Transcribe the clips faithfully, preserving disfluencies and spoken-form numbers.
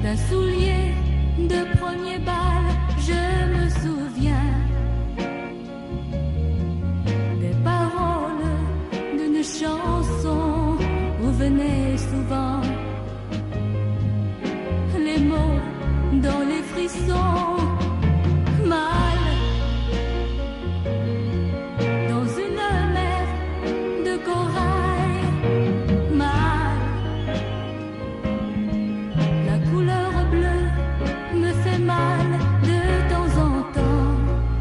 d'un soulier de premier bal, je me souviens des paroles d'une chanson où venaient souvent les mots dans les frissons. Mal dans une mer de corail, mal la couleur bleue me fait mal de temps en temps.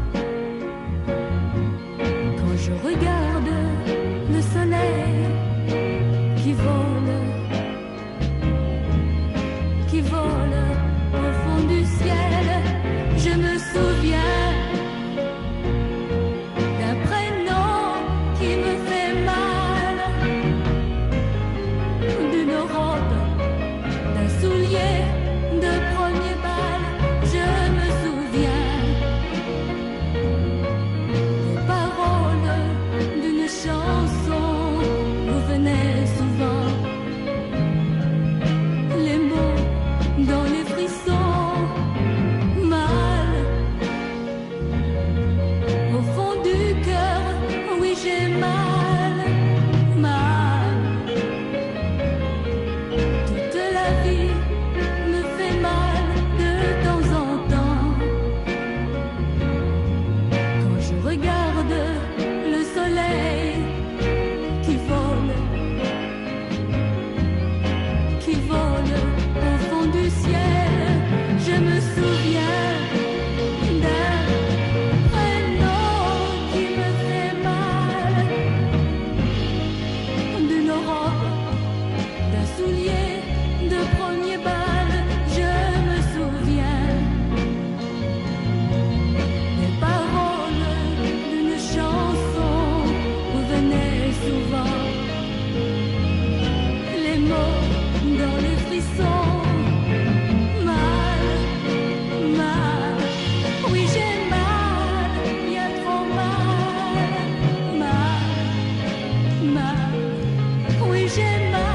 Quand je regarde le soleil qui vole, qui vole au fond du ciel, je me souviens d'un prénom qui me fait mal, d'une robe, d'un soulier de premier bal. Je me souviens des paroles d'une chanson où venaient souvent les mots dans les frissons. Mal au fond du cœur, oui j'ai mal, mal. Toute la vie me fait mal de temps en temps. Quand je regarde le soleil qui vole, qui vole au fond du ciel, je me souviens d'un prénom qui me fait mal, d'une robe, d'un soulier de premier bal. Je me souviens des paroles d'une chanson où venaient souvent les mots dans les frissons. Mal, mal, oui j'ai mal, bien trop mal, mal, mal, oui j'ai mal.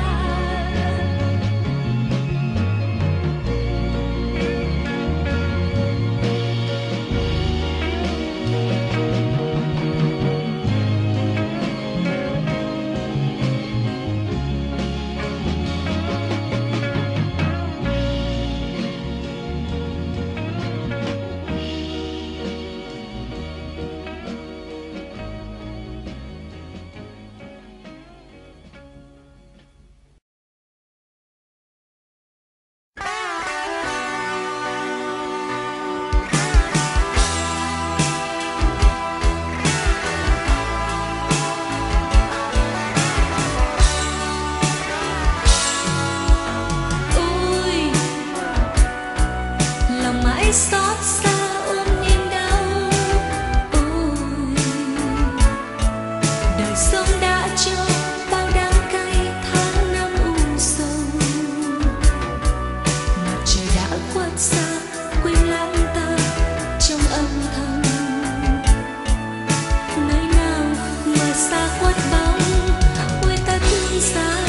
Ôi, lòng mãi xót xa ôm niềm đau. Ôi, đời sống đã cho bao đắng cay tháng năm u sầu. Mặt trời đã khuất xa quên lãng ta trong âm thầm. Nơi nào mà xa khuất bóng, ôi ta thương sao.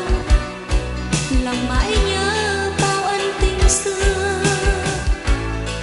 Lòng mãi nhớ bao ân tình xưa,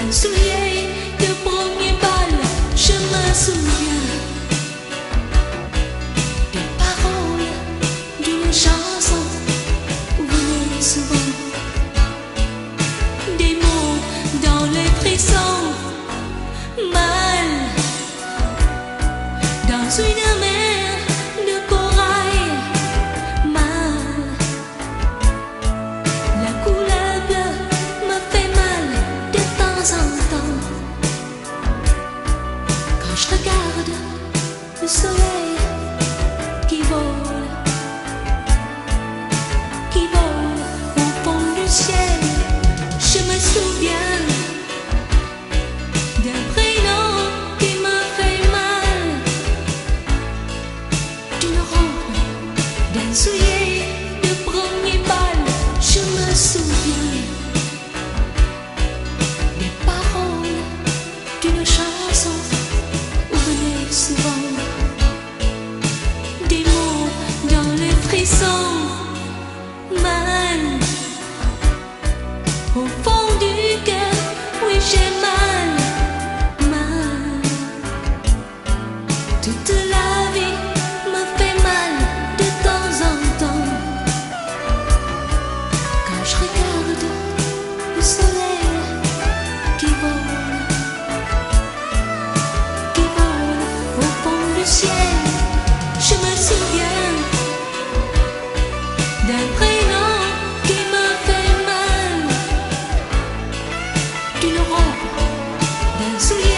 d'un soulier de premier bal. Je me souviens des paroles d'une chanson où venaient souvent des mots dans les frissons. Mal dans une mer de corail. Mal, la couleur bleue me fait mal de temps en temps. Quand je regarde le soleil qui vole, qui vole au fond du ciel, je me souviens d'un prénom qui me fait mal, d'une robe, d'un soulier de premier bal. Je me souviens des paroles d'une chanson où venaient souvent des mots dans les frissons. Mal au fond du cœur, oui j'ai mal. Mal, toute la vie me fait mal de temps en temps. Quand je regarde le soleil qui vole, qui vole au fond du ciel, je me souviens d'un prénom qui me fait mal, d'une robe, d'un soulier